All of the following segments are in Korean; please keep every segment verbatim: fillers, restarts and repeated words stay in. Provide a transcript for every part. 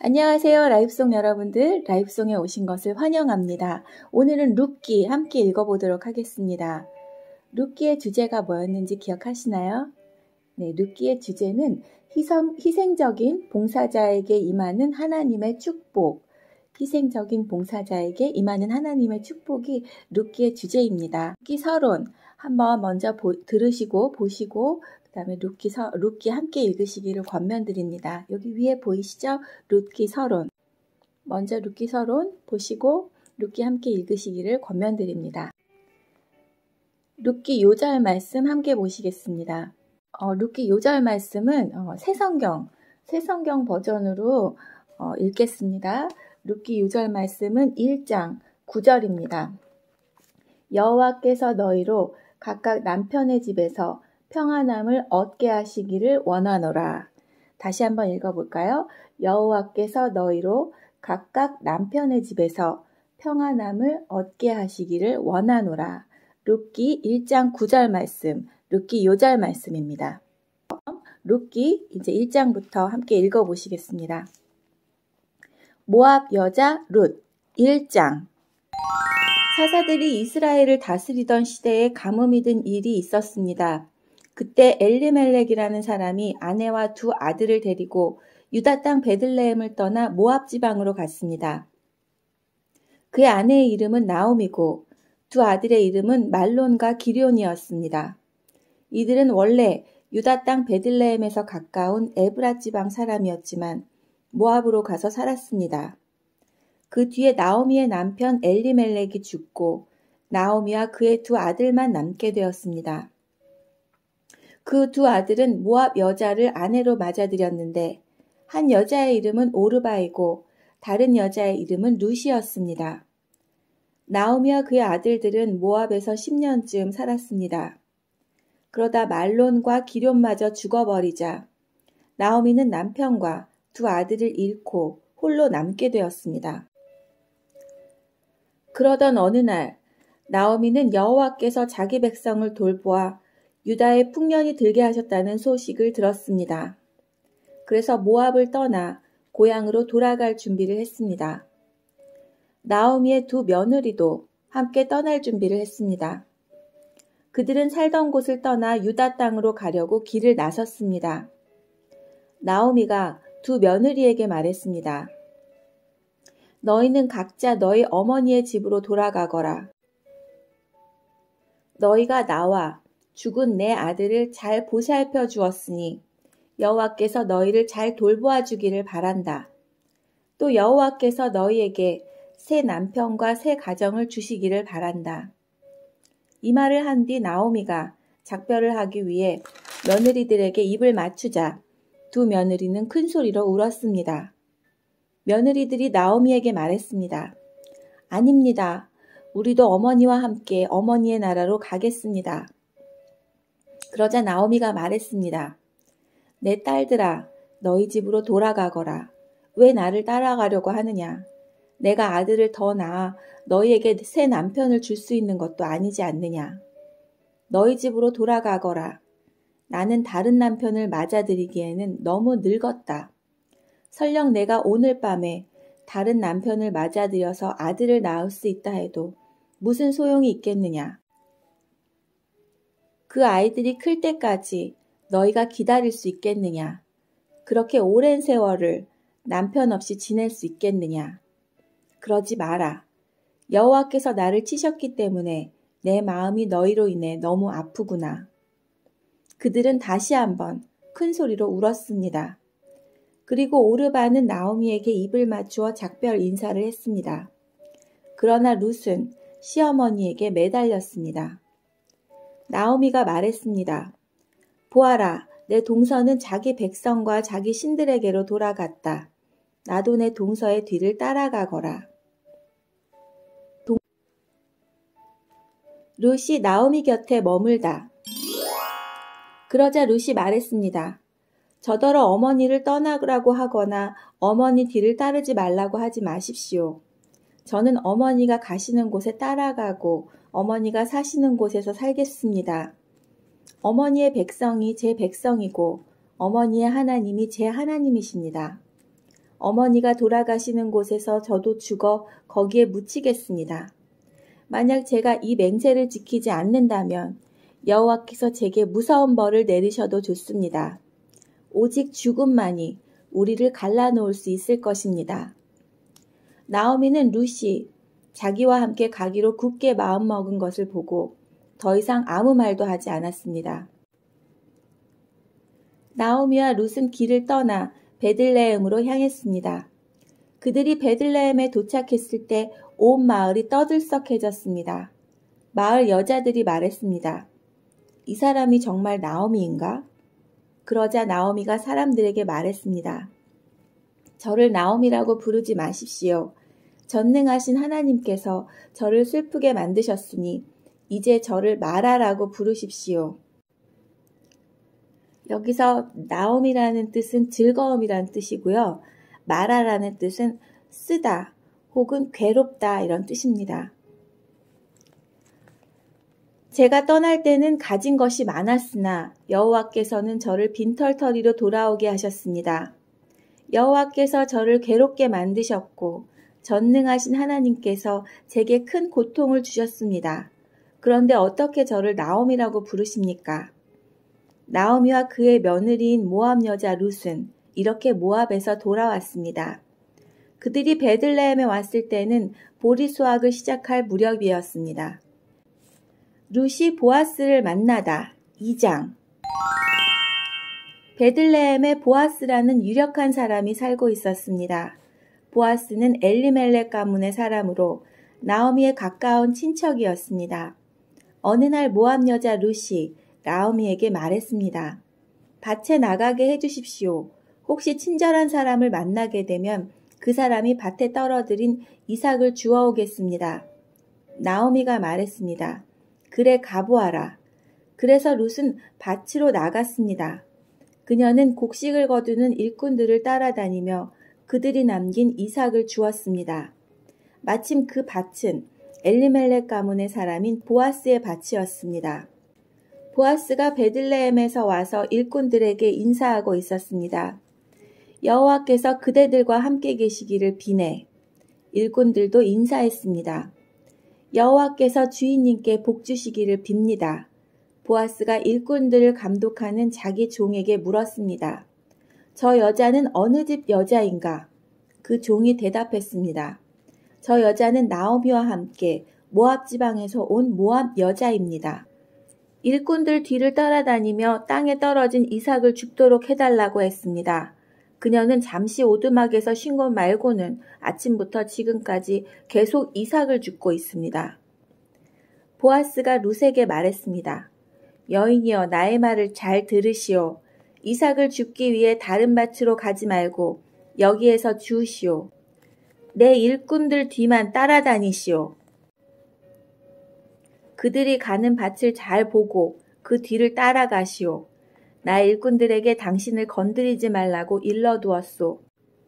안녕하세요. 라이브송 여러분들, 라이브송에 오신 것을 환영합니다. 오늘은 룻기 함께 읽어보도록 하겠습니다. 룻기의 주제가 뭐였는지 기억하시나요? 네, 룻기의 주제는 희생, 희생적인 봉사자에게 임하는 하나님의 축복, 희생적인 봉사자에게 임하는 하나님의 축복이 룻기의 주제입니다. 룻기 서론 한번 먼저 보, 들으시고 보시고 그 다음에 룻기, 서, 룻기 함께 읽으시기를 권면드립니다. 여기 위에 보이시죠? 룻기 서론. 먼저 룻기 서론 보시고 룻기 함께 읽으시기를 권면드립니다. 룻기 요절 말씀 함께 보시겠습니다. 어, 룻기 요절 말씀은 어, 새성경, 새성경 버전으로 어, 읽겠습니다. 룻기 요절 말씀은 일 장 구 절입니다. 여호와께서 너희로 각각 남편의 집에서 평안함을 얻게 하시기를 원하노라. 다시 한번 읽어볼까요? 여호와께서 너희로 각각 남편의 집에서 평안함을 얻게 하시기를 원하노라. 룻기 일 장 구 절 말씀, 룻기 요절 말씀입니다. 룻기 이제 일 장부터 함께 읽어보시겠습니다. 모압 여자 룻 일 장. 사사들이 이스라엘을 다스리던 시대에 가뭄이 든 일이 있었습니다. 그때 엘리멜렉이라는 사람이 아내와 두 아들을 데리고 유다 땅 베들레헴을 떠나 모압 지방으로 갔습니다. 그의 아내의 이름은 나옴이고 두 아들의 이름은 말론과 기럐이었습니다. 이들은 원래 유다 땅 베들레헴에서 가까운 에브라 지방 사람이었지만 모압으로 가서 살았습니다. 그 뒤에 나오미의 남편 엘리멜렉이 죽고 나오미와 그의 두 아들만 남게 되었습니다. 그 두 아들은 모압 여자를 아내로 맞아들였는데 한 여자의 이름은 오르바이고 다른 여자의 이름은 룻이었습니다. 나오미와 그의 아들들은 모압에서 십 년쯤 살았습니다. 그러다 말론과 기럐마저 죽어버리자 나오미는 남편과 두 아들을 잃고 홀로 남게 되었습니다. 그러던 어느 날 나오미는 여호와께서 자기 백성을 돌보아 유다에 풍년이 들게 하셨다는 소식을 들었습니다. 그래서 모압을 떠나 고향으로 돌아갈 준비를 했습니다. 나오미의 두 며느리도 함께 떠날 준비를 했습니다. 그들은 살던 곳을 떠나 유다 땅으로 가려고 길을 나섰습니다. 나오미가 두 며느리에게 말했습니다. 너희는 각자 너희 어머니의 집으로 돌아가거라. 너희가 나와 죽은 내 아들을 잘 보살펴 주었으니 여호와께서 너희를 잘 돌보아 주기를 바란다. 또 여호와께서 너희에게 새 남편과 새 가정을 주시기를 바란다. 이 말을 한 뒤 나오미가 작별을 하기 위해 며느리들에게 입을 맞추자 두 며느리는 큰 소리로 울었습니다. 며느리들이 나오미에게 말했습니다. 아닙니다. 우리도 어머니와 함께 어머니의 나라로 가겠습니다. 그러자 나오미가 말했습니다. 내 딸들아, 너희 집으로 돌아가거라. 왜 나를 따라가려고 하느냐? 내가 아들을 더 낳아 너희에게 새 남편을 줄 수 있는 것도 아니지 않느냐? 너희 집으로 돌아가거라. 나는 다른 남편을 맞아들이기에는 너무 늙었다. 설령 내가 오늘 밤에 다른 남편을 맞아들여서 아들을 낳을 수 있다 해도 무슨 소용이 있겠느냐? 그 아이들이 클 때까지 너희가 기다릴 수 있겠느냐? 그렇게 오랜 세월을 남편 없이 지낼 수 있겠느냐? 그러지 마라. 여호와께서 나를 치셨기 때문에 내 마음이 너희로 인해 너무 아프구나. 그들은 다시 한번 큰 소리로 울었습니다. 그리고 오르바는 나오미에게 입을 맞추어 작별 인사를 했습니다. 그러나 룻은 시어머니에게 매달렸습니다. 나오미가 말했습니다. 보아라, 내 동서는 자기 백성과 자기 신들에게로 돌아갔다. 나도 내 동서의 뒤를 따라가거라. 동... 룻이 나오미 곁에 머물다. 그러자 룻이 말했습니다. 저더러 어머니를 떠나라고 하거나 어머니 뒤를 따르지 말라고 하지 마십시오. 저는 어머니가 가시는 곳에 따라가고 어머니가 사시는 곳에서 살겠습니다. 어머니의 백성이 제 백성이고 어머니의 하나님이 제 하나님이십니다. 어머니가 돌아가시는 곳에서 저도 죽어 거기에 묻히겠습니다. 만약 제가 이 맹세를 지키지 않는다면 여호와께서 제게 무서운 벌을 내리셔도 좋습니다. 오직 죽음만이 우리를 갈라놓을 수 있을 것입니다. 나오미는 룻이 자기와 함께 가기로 굳게 마음먹은 것을 보고 더 이상 아무 말도 하지 않았습니다. 나오미와 룻은 길을 떠나 베들레헴으로 향했습니다. 그들이 베들레헴에 도착했을 때 온 마을이 떠들썩해졌습니다. 마을 여자들이 말했습니다. 이 사람이 정말 나오미인가? 그러자 나오미가 사람들에게 말했습니다. 저를 나오미라고 부르지 마십시오. 전능하신 하나님께서 저를 슬프게 만드셨으니 이제 저를 마라라고 부르십시오. 여기서 나오미라는 뜻은 즐거움이라는 뜻이고요. 마라라는 뜻은 쓰다 혹은 괴롭다 이런 뜻입니다. 제가 떠날 때는 가진 것이 많았으나 여호와께서는 저를 빈털터리로 돌아오게 하셨습니다. 여호와께서 저를 괴롭게 만드셨고 전능하신 하나님께서 제게 큰 고통을 주셨습니다. 그런데 어떻게 저를 나오미라고 부르십니까? 나오미와 그의 며느리인 모압 여자 룻은 이렇게 모압에서 돌아왔습니다. 그들이 베들레헴에 왔을 때는 보리 수확을 시작할 무렵이었습니다. 룻이 보아스를 만나다. 이 장. 베들레헴에 보아스라는 유력한 사람이 살고 있었습니다. 보아스는 엘리멜렉 가문의 사람으로 나오미에 가까운 친척이었습니다. 어느 날 모압 여자 룻이 나오미에게 말했습니다. 밭에 나가게 해주십시오. 혹시 친절한 사람을 만나게 되면 그 사람이 밭에 떨어뜨린 이삭을 주워오겠습니다. 나오미가 말했습니다. 그래 가보아라. 그래서 룻은 밭으로 나갔습니다. 그녀는 곡식을 거두는 일꾼들을 따라다니며 그들이 남긴 이삭을 주었습니다. 마침 그 밭은 엘리멜렉 가문의 사람인 보아스의 밭이었습니다. 보아스가 베들레헴에서 와서 일꾼들에게 인사하고 있었습니다. 여호와께서 그대들과 함께 계시기를 비네. 일꾼들도 인사했습니다. 여호와께서 주인님께 복 주시기를 빕니다. 보아스가 일꾼들을 감독하는 자기 종에게 물었습니다. 저 여자는 어느 집 여자인가? 그 종이 대답했습니다. 저 여자는 나오미와 함께 모압 지방에서 온 모압 여자입니다. 일꾼들 뒤를 따라다니며 땅에 떨어진 이삭을 줍도록 해달라고 했습니다. 그녀는 잠시 오두막에서 쉰 것 말고는 아침부터 지금까지 계속 이삭을 줍고 있습니다. 보아스가 룻에게 말했습니다. 여인이여 나의 말을 잘 들으시오. 이삭을 줍기 위해 다른 밭으로 가지 말고 여기에서 주우시오. 내 일꾼들 뒤만 따라다니시오. 그들이 가는 밭을 잘 보고 그 뒤를 따라가시오. 나 일꾼들에게 당신을 건드리지 말라고 일러두었소.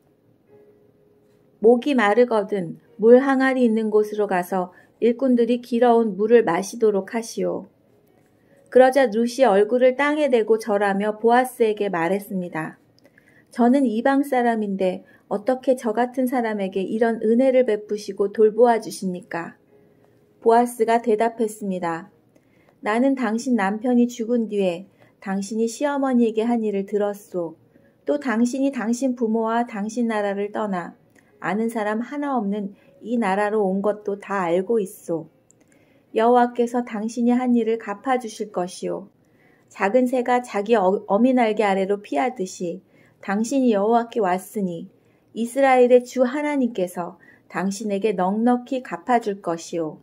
목이 마르거든 물 항아리 있는 곳으로 가서 일꾼들이 길어온 물을 마시도록 하시오. 그러자 룻이 얼굴을 땅에 대고 절하며 보아스에게 말했습니다. 저는 이방 사람인데 어떻게 저 같은 사람에게 이런 은혜를 베푸시고 돌보아 주십니까? 보아스가 대답했습니다. 나는 당신 남편이 죽은 뒤에 당신이 시어머니에게 한 일을 들었소. 또 당신이 당신 부모와 당신 나라를 떠나 아는 사람 하나 없는 이 나라로 온 것도 다 알고 있소. 여호와께서 당신이 한 일을 갚아주실 것이오. 작은 새가 자기 어미 날개 아래로 피하듯이 당신이 여호와께 왔으니 이스라엘의 주 하나님께서 당신에게 넉넉히 갚아줄 것이오.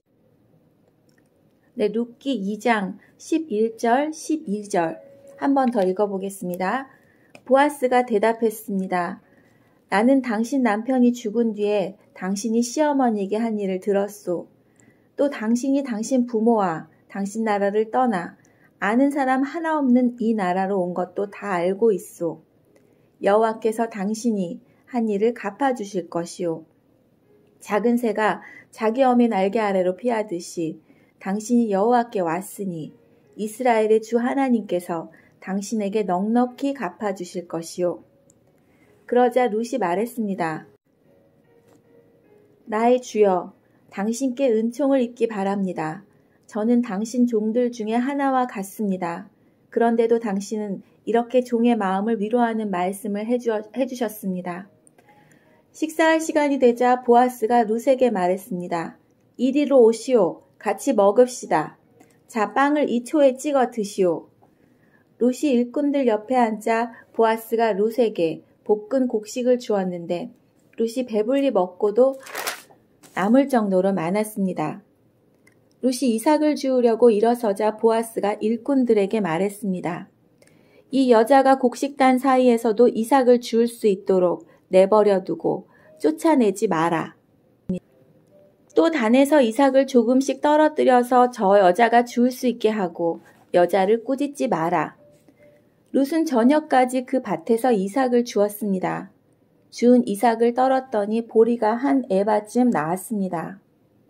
네, 룻기 이 장 십일 절, 십이 절 한 번 더 읽어보겠습니다. 보아스가 대답했습니다. 나는 당신 남편이 죽은 뒤에 당신이 시어머니에게 한 일을 들었소. 또 당신이 당신 부모와 당신 나라를 떠나 아는 사람 하나 없는 이 나라로 온 것도 다 알고 있소. 여호와께서 당신이 한 일을 갚아주실 것이오. 작은 새가 자기 어미 날개 아래로 피하듯이 당신이 여호와께 왔으니 이스라엘의 주 하나님께서 당신에게 넉넉히 갚아주실 것이오. 그러자 룻이 말했습니다. 나의 주여, 당신께 은총을 입기 바랍니다. 저는 당신 종들 중에 하나와 같습니다. 그런데도 당신은 이렇게 종의 마음을 위로하는 말씀을 해주, 해주셨습니다. 식사할 시간이 되자 보아스가 룻에게 말했습니다. 이리로 오시오. 같이 먹읍시다. 자, 빵을 이 초에 찍어 드시오. 룻이 일꾼들 옆에 앉자 보아스가 룻에게 볶은 곡식을 주었는데 룻이 배불리 먹고도 남을 정도로 많았습니다. 룻이 이삭을 주우려고 일어서자 보아스가 일꾼들에게 말했습니다. 이 여자가 곡식단 사이에서도 이삭을 주울 수 있도록 내버려 두고 쫓아내지 마라. 또 단에서 이삭을 조금씩 떨어뜨려서 저 여자가 주울 수 있게 하고 여자를 꾸짖지 마라. 룻은 저녁까지 그 밭에서 이삭을 주었습니다. 주운 이삭을 떨었더니 보리가 한 에바쯤 나왔습니다.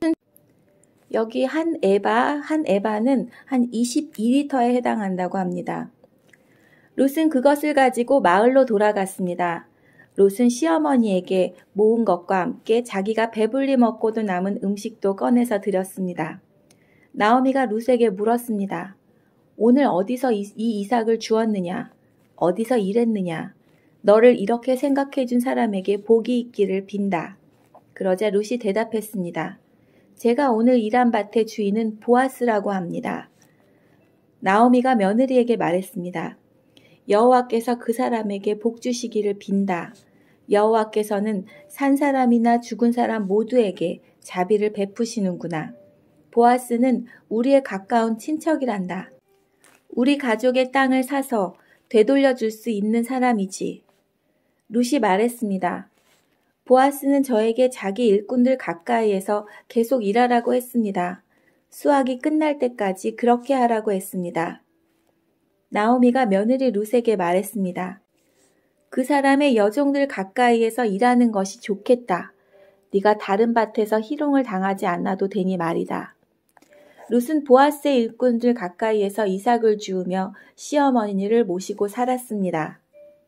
여기 한 에바, 한 에바는 한 이십이 리터에 해당한다고 합니다. 룻은 그것을 가지고 마을로 돌아갔습니다. 롯은 시어머니에게 모은 것과 함께 자기가 배불리 먹고도 남은 음식도 꺼내서 드렸습니다. 나오미가 룻에게 물었습니다. 오늘 어디서 이, 이 이삭을 주었느냐? 어디서 일했느냐? 너를 이렇게 생각해 준 사람에게 복이 있기를 빈다. 그러자 룻이 대답했습니다. 제가 오늘 일한 밭의 주인은 보아스라고 합니다. 나오미가 며느리에게 말했습니다. 여호와께서 그 사람에게 복 주시기를 빈다. 여호와께서는 산 사람이나 죽은 사람 모두에게 자비를 베푸시는구나. 보아스는 우리의 가까운 친척이란다. 우리 가족의 땅을 사서 되돌려 줄 수 있는 사람이지. 룻이 말했습니다. 보아스는 저에게 자기 일꾼들 가까이에서 계속 일하라고 했습니다. 수확이 끝날 때까지 그렇게 하라고 했습니다. 나오미가 며느리 룻에게 말했습니다. 그 사람의 여종들 가까이에서 일하는 것이 좋겠다. 네가 다른 밭에서 희롱을 당하지 않아도 되니 말이다. 룻은 보아스의 일꾼들 가까이에서 이삭을 주우며 시어머니를 모시고 살았습니다.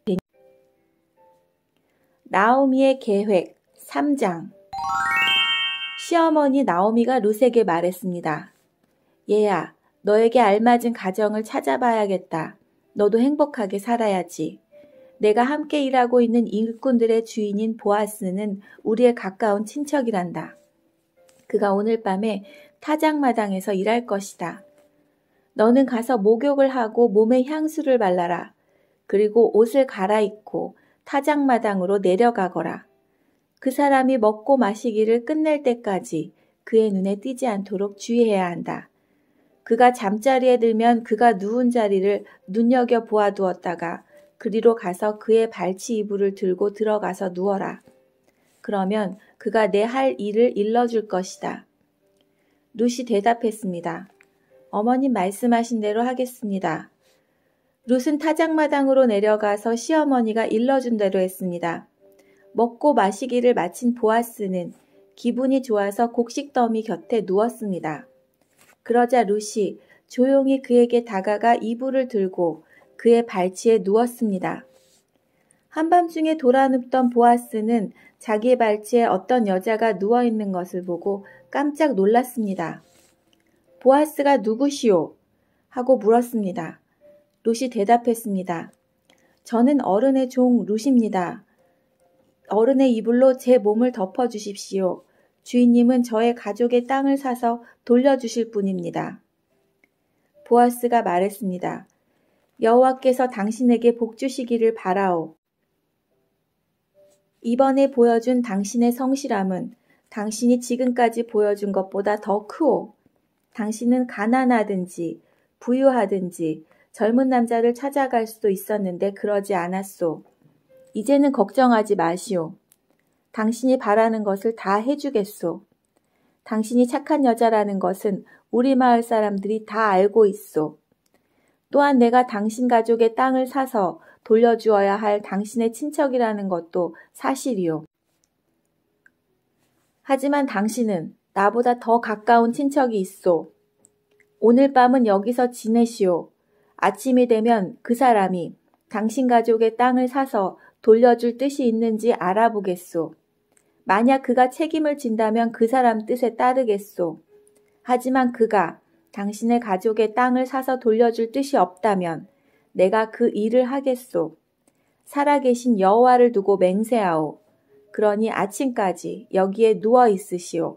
나오미의 계획 삼 장. 시어머니 나오미가 룻에게 말했습니다. 얘야, 너에게 알맞은 가정을 찾아봐야겠다. 너도 행복하게 살아야지. 내가 함께 일하고 있는 일꾼들의 주인인 보아스는 우리의 가까운 친척이란다. 그가 오늘 밤에 타작마당에서 일할 것이다. 너는 가서 목욕을 하고 몸에 향수를 발라라. 그리고 옷을 갈아입고 타작마당으로 내려가거라. 그 사람이 먹고 마시기를 끝낼 때까지 그의 눈에 띄지 않도록 주의해야 한다. 그가 잠자리에 들면 그가 누운 자리를 눈여겨 보아두었다가 그리로 가서 그의 발치 이불을 들고 들어가서 누워라. 그러면 그가 내 할 일을 일러줄 것이다. 룻이 대답했습니다. 어머님 말씀하신 대로 하겠습니다. 룻은 타작마당으로 내려가서 시어머니가 일러준 대로 했습니다. 먹고 마시기를 마친 보아스는 기분이 좋아서 곡식더미 곁에 누웠습니다. 그러자 룻이 조용히 그에게 다가가 이불을 들고 그의 발치에 누웠습니다. 한밤중에 돌아눕던 보아스는 자기의 발치에 어떤 여자가 누워있는 것을 보고 깜짝 놀랐습니다. 보아스가 누구시오? 하고 물었습니다. 룻이 대답했습니다. 저는 어른의 종 룻입니다. 어른의 이불로 제 몸을 덮어주십시오. 주인님은 저의 가족의 땅을 사서 돌려주실 분입니다. 보아스가 말했습니다. 여호와께서 당신에게 복 주시기를 바라오. 이번에 보여준 당신의 성실함은 당신이 지금까지 보여준 것보다 더 크오. 당신은 가난하든지 부유하든지 젊은 남자를 찾아갈 수도 있었는데 그러지 않았소. 이제는 걱정하지 마시오. 당신이 바라는 것을 다 해주겠소. 당신이 착한 여자라는 것은 우리 마을 사람들이 다 알고 있소. 또한 내가 당신 가족의 땅을 사서 돌려주어야 할 당신의 친척이라는 것도 사실이오. 하지만 당신은 나보다 더 가까운 친척이 있소. 오늘 밤은 여기서 지내시오. 아침이 되면 그 사람이 당신 가족의 땅을 사서 돌려줄 뜻이 있는지 알아보겠소. 만약 그가 책임을 진다면 그 사람 뜻에 따르겠소. 하지만 그가 당신의 가족의 땅을 사서 돌려줄 뜻이 없다면 내가 그 일을 하겠소. 살아계신 여호와를 두고 맹세하오. 그러니 아침까지 여기에 누워 있으시오.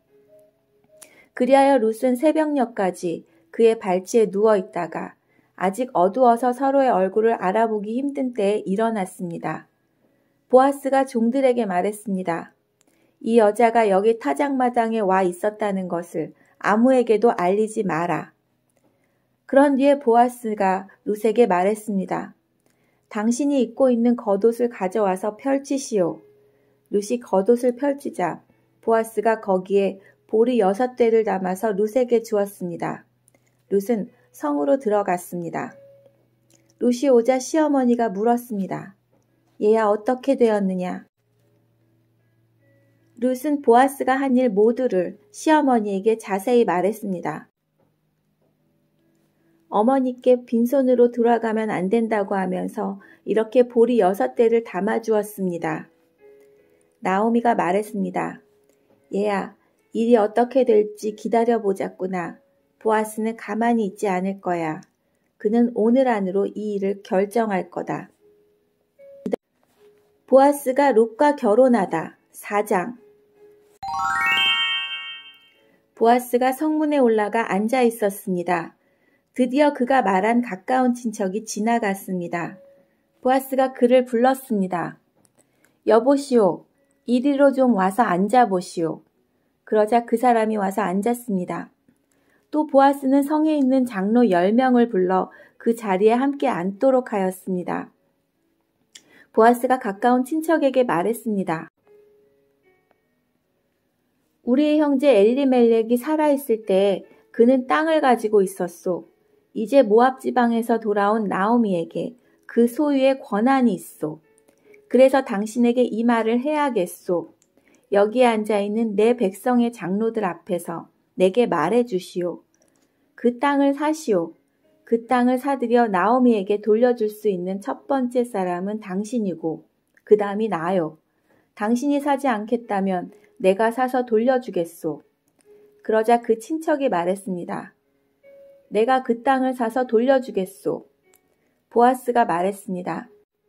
그리하여 룻은 새벽녘까지 그의 발치에 누워 있다가 아직 어두워서 서로의 얼굴을 알아보기 힘든 때에 일어났습니다. 보아스가 종들에게 말했습니다. 이 여자가 여기 타작마당에 와 있었다는 것을 아무에게도 알리지 마라. 그런 뒤에 보아스가 룻에게 말했습니다. 당신이 입고 있는 겉옷을 가져와서 펼치시오. 룻이 겉옷을 펼치자 보아스가 거기에 보리 여섯 대를 담아서 룻에게 주었습니다. 룻은 성으로 들어갔습니다. 룻이 오자 시어머니가 물었습니다. 얘야 어떻게 되었느냐? 룻은 보아스가 한 일 모두를 시어머니에게 자세히 말했습니다. 어머니께 빈손으로 돌아가면 안 된다고 하면서 이렇게 보리 여섯 대를 담아주었습니다. 나오미가 말했습니다. 얘야, 일이 어떻게 될지 기다려보자꾸나. 보아스는 가만히 있지 않을 거야. 그는 오늘 안으로 이 일을 결정할 거다. 보아스가 룻과 결혼하다. 사 장. 보아스가 성문에 올라가 앉아 있었습니다. 드디어 그가 말한 가까운 친척이 지나갔습니다. 보아스가 그를 불렀습니다. 여보시오, 이리로 좀 와서 앉아보시오. 그러자 그 사람이 와서 앉았습니다. 또 보아스는 성에 있는 장로 열 명을 불러 그 자리에 함께 앉도록 하였습니다. 보아스가 가까운 친척에게 말했습니다. 우리의 형제 엘리멜렉이 살아있을 때 그는 땅을 가지고 있었소. 이제 모압 지방에서 돌아온 나오미에게 그 소유의 권한이 있소. 그래서 당신에게 이 말을 해야겠소. 여기에 앉아있는 내 백성의 장로들 앞에서 내게 말해 주시오. 그 땅을 사시오. 그 땅을 사들여 나오미에게 돌려줄 수 있는 첫 번째 사람은 당신이고 그 다음이 나요. 당신이 사지 않겠다면 내가 사서 돌려주겠소. 그러자 그 친척이 말했습니다. 내가 그 땅을 사서 돌려주겠소. 보아스가 말했습니다.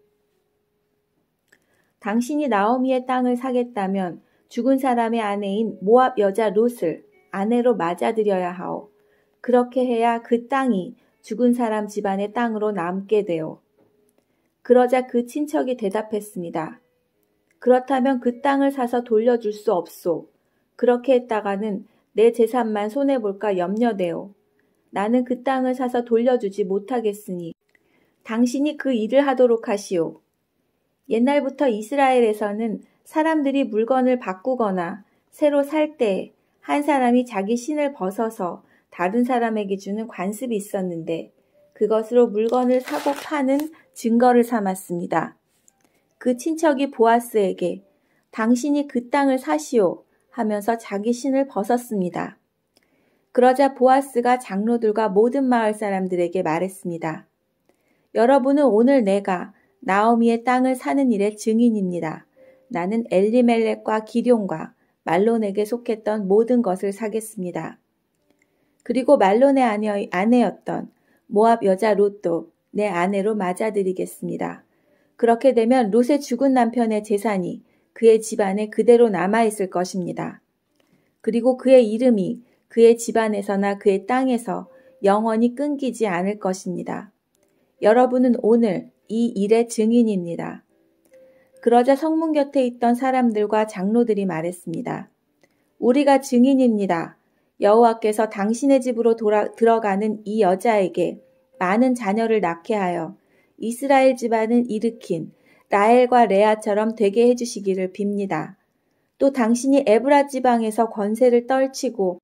당신이 나오미의 땅을 사겠다면 죽은 사람의 아내인 모압 여자 룻을 아내로 맞아들여야 하오. 그렇게 해야 그 땅이 죽은 사람 집안의 땅으로 남게 되오. 그러자 그 친척이 대답했습니다. 그렇다면 그 땅을 사서 돌려줄 수 없소. 그렇게 했다가는 내 재산만 손해볼까 염려되오. 나는 그 땅을 사서 돌려주지 못하겠으니 당신이 그 일을 하도록 하시오. 옛날부터 이스라엘에서는 사람들이 물건을 바꾸거나 새로 살 때 한 사람이 자기 신을 벗어서 다른 사람에게 주는 관습이 있었는데 그것으로 물건을 사고 파는 증거를 삼았습니다. 그 친척이 보아스에게 당신이 그 땅을 사시오 하면서 자기 신을 벗었습니다. 그러자 보아스가 장로들과 모든 마을 사람들에게 말했습니다. 여러분은 오늘 내가 나오미의 땅을 사는 일의 증인입니다. 나는 엘리멜렉과 기럐과 말론에게 속했던 모든 것을 사겠습니다. 그리고 말론의 아내, 아내였던 모압 여자 룻도 내 아내로 맞아들이겠습니다. 그렇게 되면 룻의 죽은 남편의 재산이 그의 집안에 그대로 남아있을 것입니다. 그리고 그의 이름이 그의 집안에서나 그의 땅에서 영원히 끊기지 않을 것입니다. 여러분은 오늘 이 일의 증인입니다. 그러자 성문 곁에 있던 사람들과 장로들이 말했습니다. 우리가 증인입니다. 여호와께서 당신의 집으로 돌아, 들어가는 이 여자에게 많은 자녀를 낳게 하여 이스라엘 집안을 일으킨 라헬과 레아처럼 되게 해주시기를 빕니다. 또 당신이 에브라 지방에서 권세를 떨치고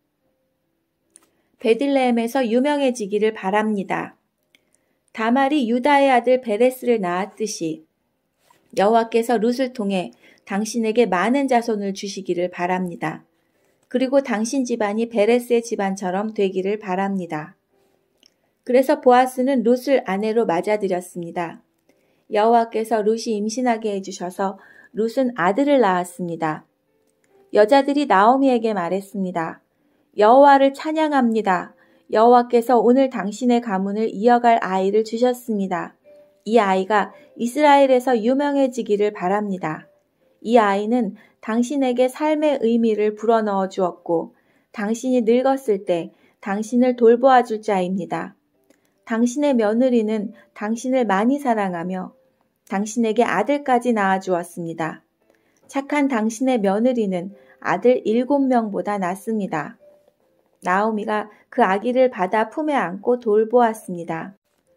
베들레헴에서 유명해지기를 바랍니다. 다말이 유다의 아들 베레스를 낳았듯이 여호와께서 룻을 통해 당신에게 많은 자손을 주시기를 바랍니다. 그리고 당신 집안이 베레스의 집안처럼 되기를 바랍니다. 그래서 보아스는 룻을 아내로 맞아들였습니다. 여호와께서 룻이 임신하게 해주셔서 룻은 아들을 낳았습니다. 여자들이 나오미에게 말했습니다. 여호와를 찬양합니다. 여호와께서 오늘 당신의 가문을 이어갈 아이를 주셨습니다. 이 아이가 이스라엘에서 유명해지기를 바랍니다. 이 아이는 당신에게 삶의 의미를 불어넣어 주었고 당신이 늙었을 때 당신을 돌보아 줄 자입니다. 당신의 며느리는 당신을 많이 사랑하며 당신에게 아들까지 낳아 주었습니다. 착한 당신의 며느리는 아들 일곱 명보다 낫습니다. 나오미가 그 아기를 받아 품에 안고 돌보았습니다.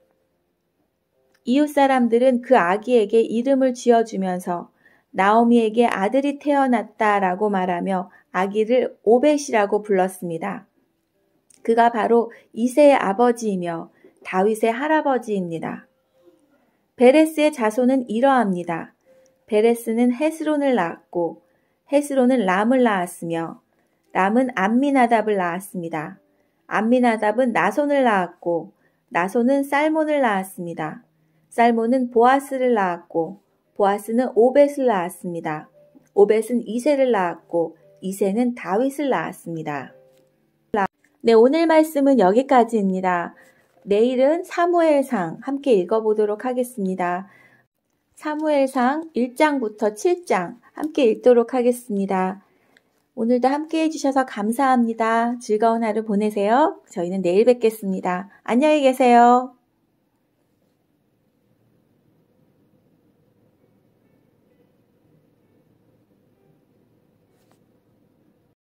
이웃 사람들은 그 아기에게 이름을 지어주면서 나오미에게 아들이 태어났다라고 말하며 아기를 오벳이라고 불렀습니다. 그가 바로 이새의 아버지이며 다윗의 할아버지입니다. 베레스의 자손은 이러합니다. 베레스는 헤스론을 낳았고 헤스론은 람을 낳았으며 람은 암미나답을 낳았습니다. 암미나답은 나손을 낳았고 나손은 살몬을 낳았습니다. 살몬은 보아스를 낳았고 보아스는 오벳을 낳았습니다. 오벳은 이새를 낳았고 이새는 다윗을 낳았습니다. 네, 오늘 말씀은 여기까지입니다. 내일은 사무엘상 함께 읽어보도록 하겠습니다. 사무엘상 일 장부터 칠 장 함께 읽도록 하겠습니다. 오늘도 함께 해주셔서 감사합니다. 즐거운 하루 보내세요. 저희는 내일 뵙겠습니다. 안녕히 계세요.